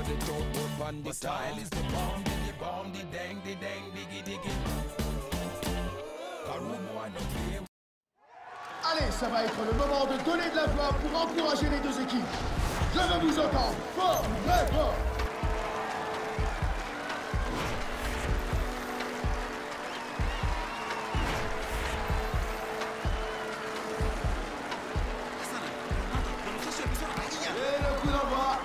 the top up on the style is the bomb, the dang, diggy diggy. Allez, ça va être le moment de donner de la voix pour encourager les deux équipes. Je veux vous entendre fort, très fort. Et le coup d'envoi.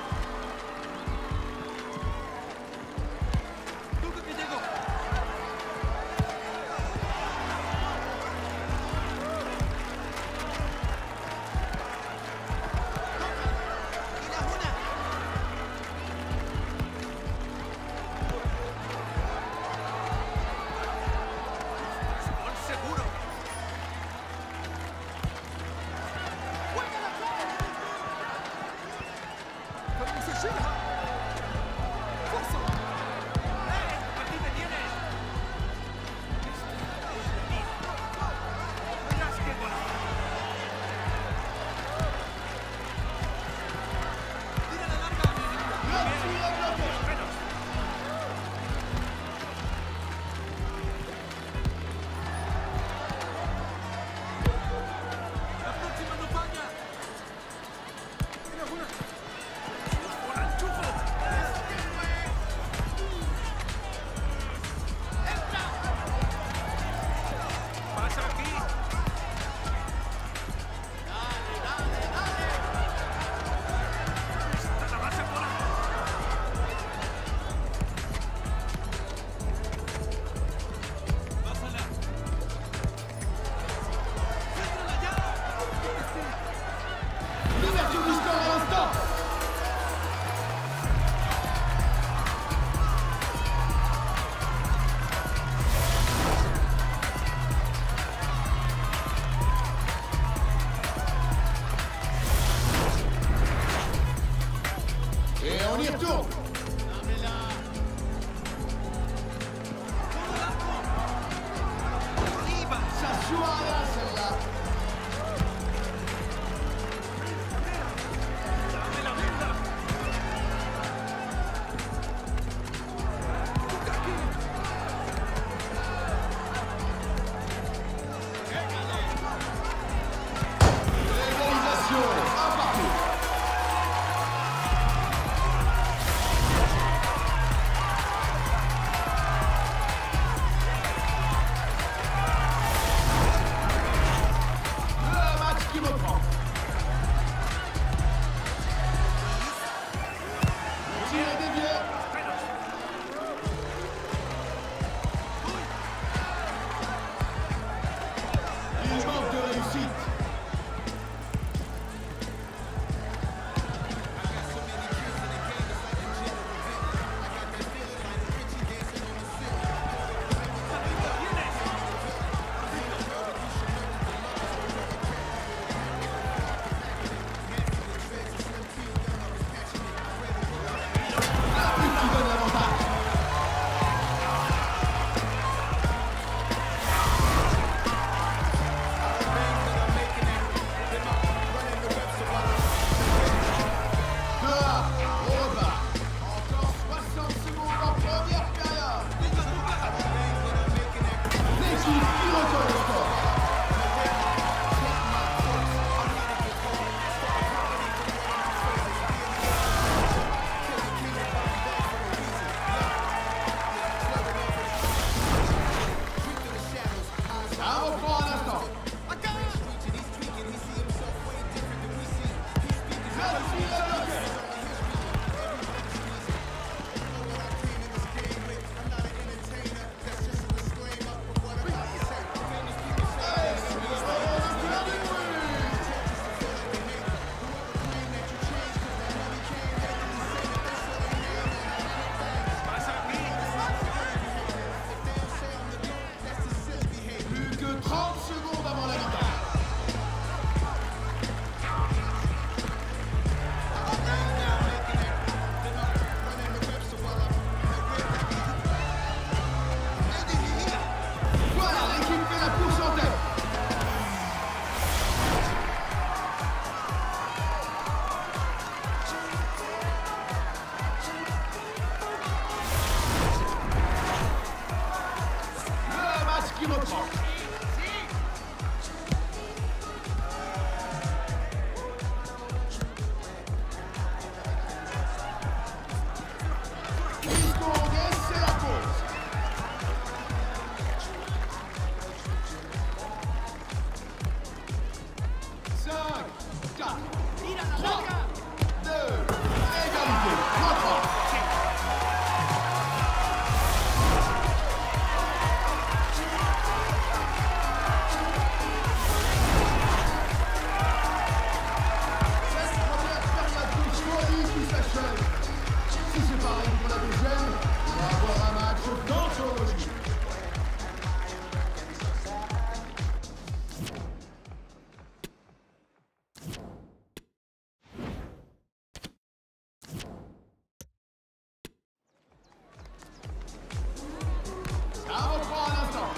c'est pareil pour la deuxième. On va avoir un match d'anthologie. Ça reprend à l'instant.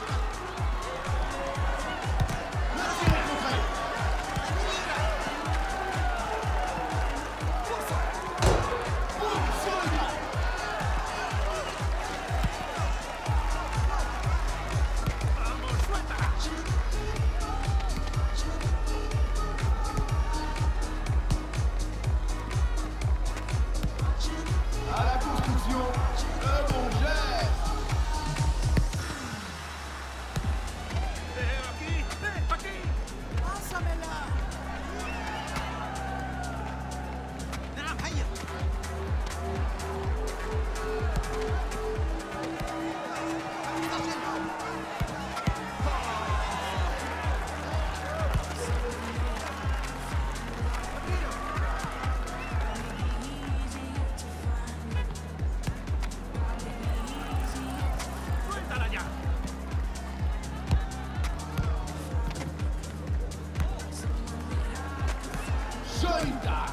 Merci de contrer. Boum, sur le gars. À la construction, le bon geste. Solitaire.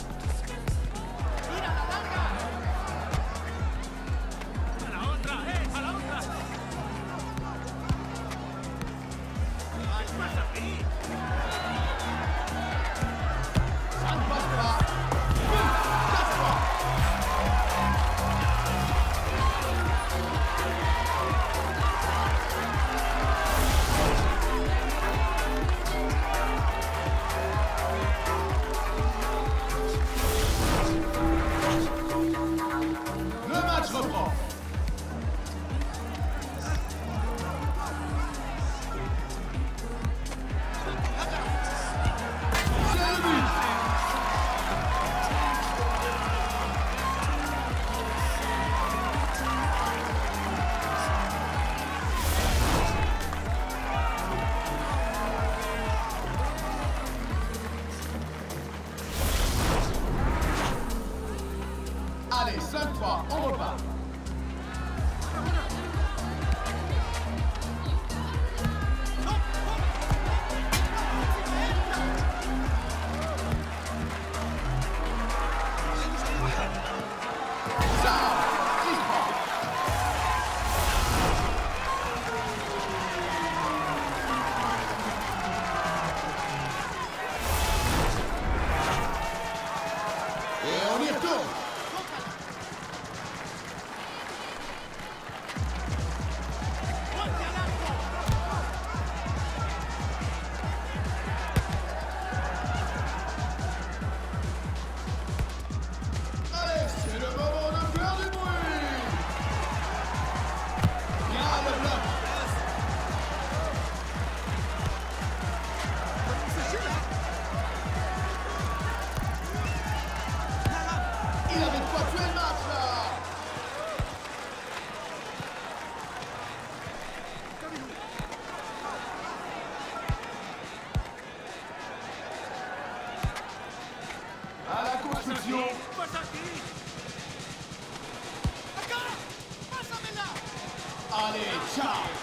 Ça ne passe pas. 4 fois. Le match reprend. C'est le but. Allez, 5-3, on repart. Ça, 6-3. Et on y retourne. Allez, c'est le moment de faire du bruit. Bien le bloc. Il avait de quoi tuer le match là. À la construction. Allez, ciao.